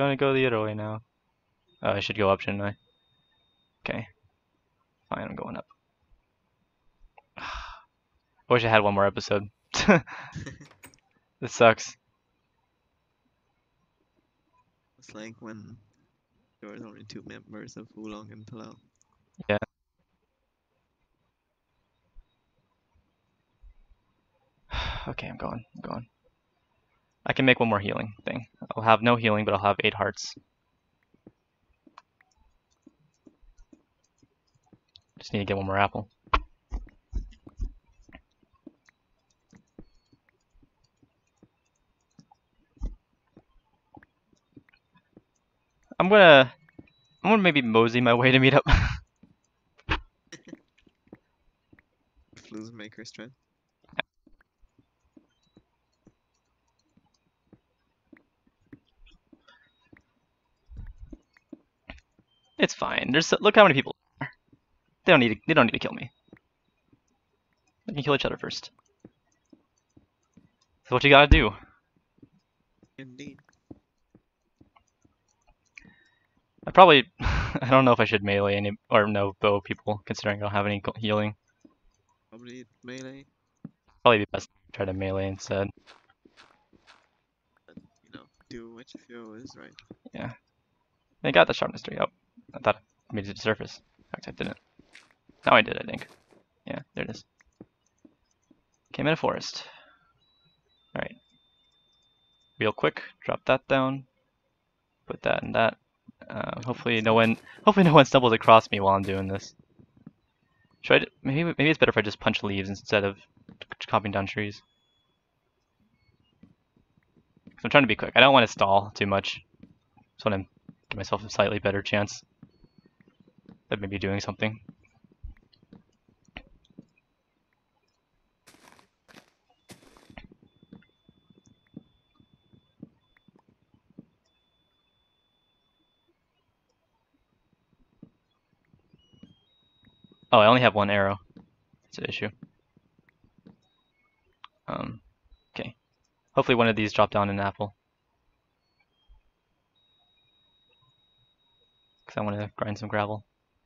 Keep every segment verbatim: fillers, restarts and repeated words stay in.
gonna go the other way now. Oh, I should go up, shouldn't I? Okay. Fine, I'm going up. I wish I had one more episode. This sucks. It's like when there was only two members of Oolong and Palau. Yeah. Okay, I'm going. I'm going. I can make one more healing thing. I'll have no healing, but I'll have eight hearts. Just need to get one more apple. I'm gonna, I'm gonna maybe mosey my way to meet up. Flu's maker strength. It's fine. There's look how many people are. They don't need to, they don't need to kill me. They can kill each other first. That's what you gotta do. Indeed. I probably I don't know if I should melee any or no bow people considering I don't have any healing. Probably melee. Probably be best to try to melee instead. But, you know, do what you feel is right. Yeah. They got the sharpness three. Oh, I thought I made it to surface. In fact, I didn't. Now I did, I think. Yeah, there it is. Came in a forest. Alright. Real quick, drop that down. Put that in that. Uh, hopefully no one hopefully no one stumbles across me while I'm doing this. Should I, maybe maybe it's better if I just punch leaves instead of chopping down trees. I'm trying to be quick. I don't want to stall too much. Just want to give myself a slightly better chance of maybe doing something. Oh, I only have one arrow. That's an issue. Um, okay. Hopefully one of these drop down an apple. Because I want to grind some gravel.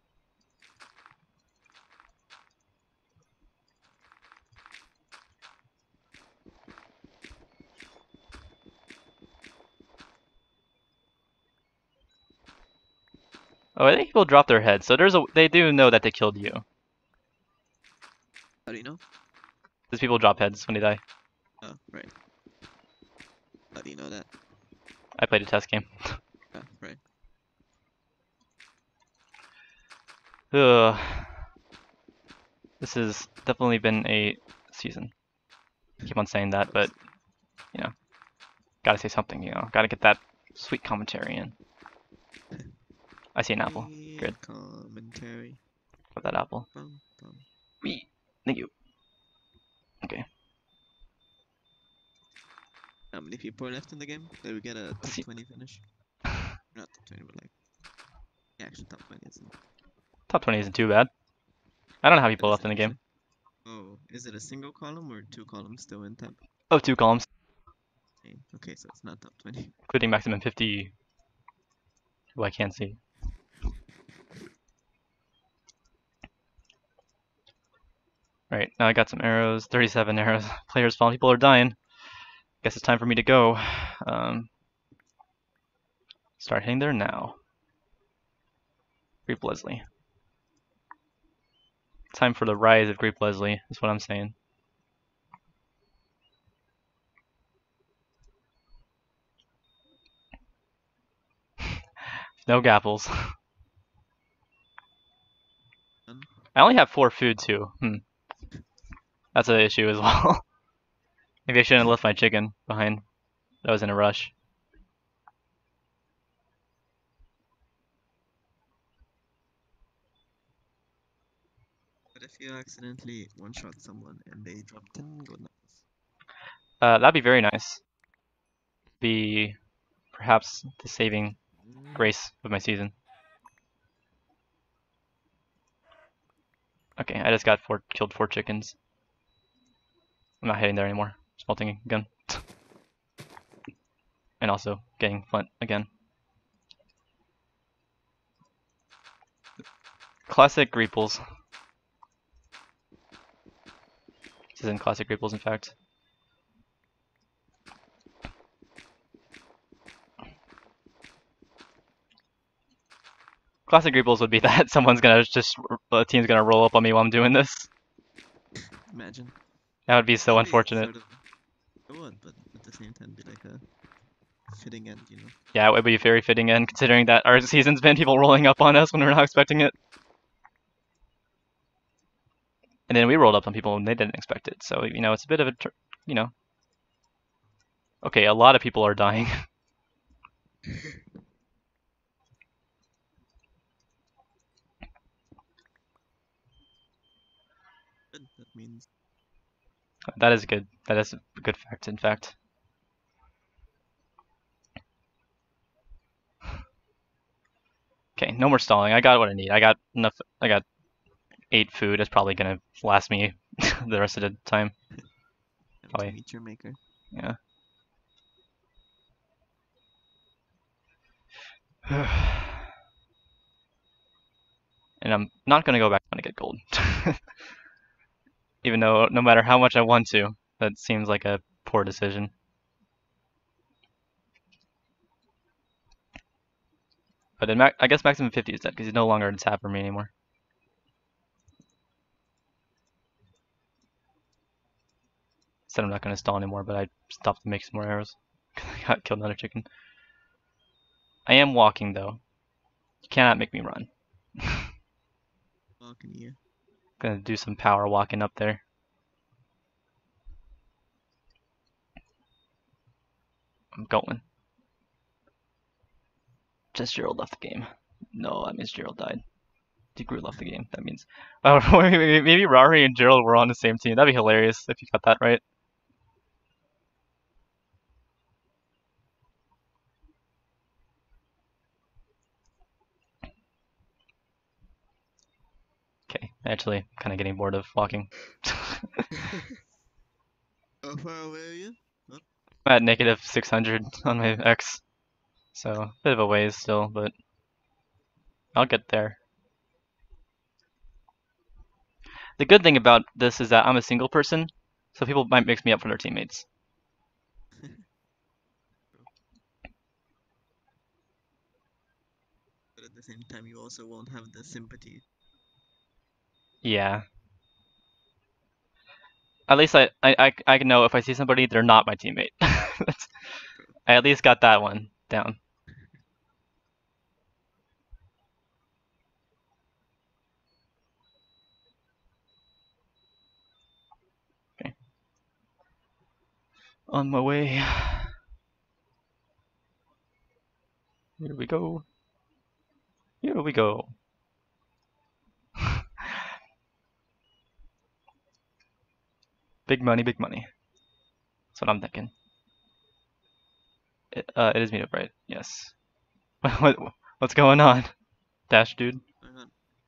Oh, I think people drop their heads, so there's a they do know that they killed you. How do you know? Because people drop heads when they die. Oh, right. How do you know that? I played a test game. Ah, right. Ugh. This has definitely been a season. I keep on saying that, but you know, gotta say something. You know, gotta get that sweet commentary in. I see an apple. Good. Commentary. Got that apple. Bum, bum. Wee. Thank you. Okay. How many people are left in the game? Did we get a top See. twenty finish? Not top twenty, but like, yeah, actually top twenty isn't. Top twenty isn't too bad. I don't know how people But left is in it, the is game. it, oh, is it a single column or two columns still in tab? Oh, two columns, Okay, so it's not top twenty. including maximum fifty. Who I can't see. Right, now I got some arrows. thirty-seven arrows. Players falling. People are dying. Guess it's time for me to go. Um, start hitting there now. Creep Leslie. Time for the rise of Creep Leslie, is what I'm saying. No gapples. I only have four food too. Hmm. That's an issue as well. Maybe I shouldn't have left my chicken behind. I was in a rush. But if you accidentally one-shot someone and they drop ten gold knuckles. Uh, that'd be very nice. Be perhaps the saving grace of my season. Okay, I just got four killed four chickens. I'm not hitting there anymore. Smelting again. And also getting flint again. Classic Reaples. This isn't classic Reaples, in fact. Classic Reaples would be that someone's gonna just, a team's gonna roll up on me while I'm doing this. Imagine. That would be so That'd be unfortunate. sort of. It would, but at the same time, be like a fitting end, you know. Yeah, it would be very fitting end, considering that our season's been people rolling up on us when we're not expecting it. And then we rolled up on people when they didn't expect it. So, you know, it's a bit of a, you know. Okay, a lot of people are dying. Good. That means That is good. That is a good fact, in fact. Okay, no more stalling. I got what I need. I got enough. I got eight food. It's probably gonna last me the rest of the time. time Oh, to yeah. meet your maker. Yeah. And I'm not gonna go back down to get gold. Even though, no matter how much I want to, that seems like a poor decision. But then I guess maximum fifty is dead because he's no longer a tap for me anymore. Said I'm not gonna stall anymore, but I stopped to make some more arrows. I got killed another chicken. I am walking though. You cannot make me run. Walking here. Gonna do some power walking up there. I'm going. Just Gerald left the game. No, that means Gerald died. Degrew left the game. That means oh, maybe Rari and Gerald were on the same team. That'd be hilarious if you got that right. Okay, actually, kind of getting bored of walking. How far away are you? I'm at negative six hundred on my X, so a bit of a ways still, but I'll get there. The good thing about this is that I'm a single person, so people might mix me up for their teammates. But at the same time, you also won't have the sympathy. Yeah. At least I, I, I, I can know if I see somebody, they're not my teammate. I at least got that one down. Okay. On my way. Here we go. Here we go. Big money, big money. That's what I'm thinking. It, uh, it is meetup, right? Yes. what, what's going on? Dash dude. Uh,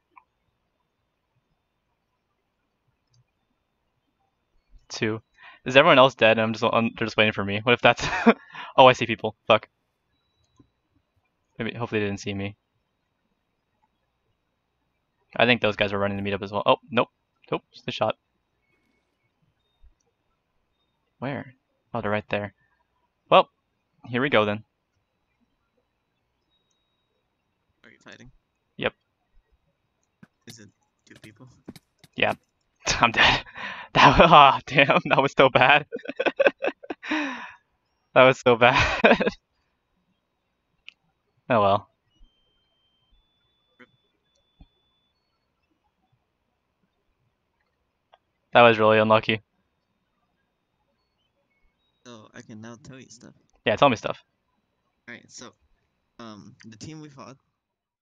Two. Is everyone else dead? And I'm just I'm, they're just waiting for me. What if that's? Oh, I see people. Fuck. Maybe hopefully they didn't see me. I think those guys were running the meetup as well. Oh nope, nope, it's the shot. Where? Oh, they're right there. Well, here we go then. are you fighting? Yep. Is it two people? Yeah. I'm dead. That was, oh, damn, that was so bad. That was so bad. Oh well. That was really unlucky. So I can now tell you stuff. Yeah, tell me stuff. Alright, so um the team we fought